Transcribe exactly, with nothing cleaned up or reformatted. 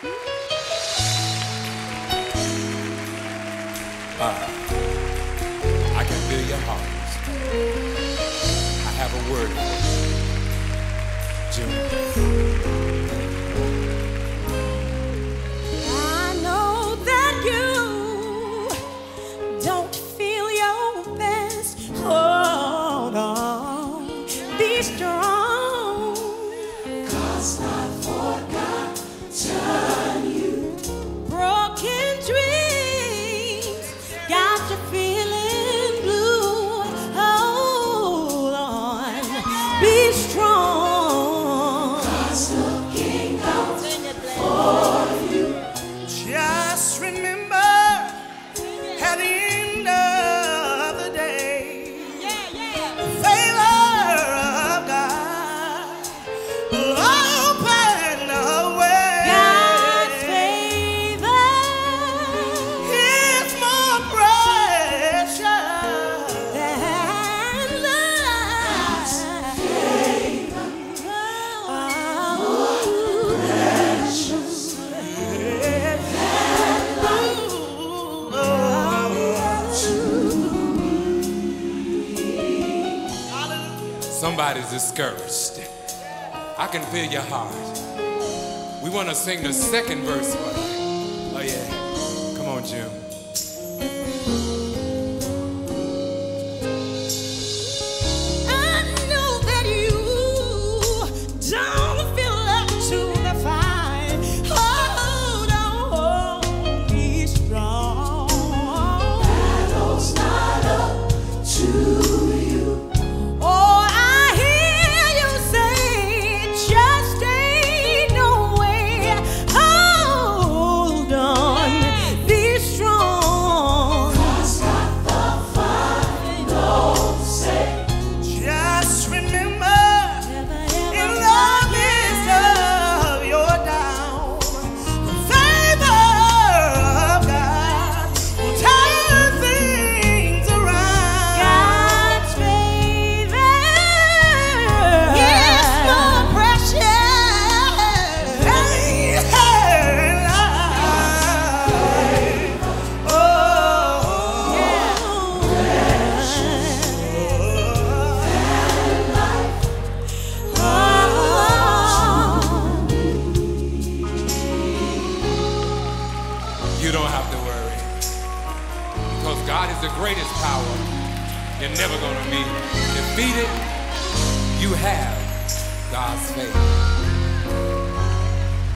Uh, I can feel your heart. I have a word for you, June. I know that you don't feel your best. Hold on, be strong. God's not forgotten you. Broken dreams got you feeling blue. Hold on, be strong. God's looking out for you. Just remember, at the end of the day, the favor of God will open the way. God's favor is more precious than love. Oh, precious. Somebody's discouraged. I can feel your heart. We want to sing the second verse for you. Oh yeah. Come on, Jim. I know that you don't feel up to the fight. Hold on, be strong. Battle's not up to you. Oh, I hear you say, just ain't no way. Hold on, be strong. God's got the final say. Just remember, in the midst of your down, the favor of God will turn things around. God's favor is more precious Hey, hey, life. Oh, You don't have to worry. Because God is the greatest power. You're never going to be defeated. You have God's favor.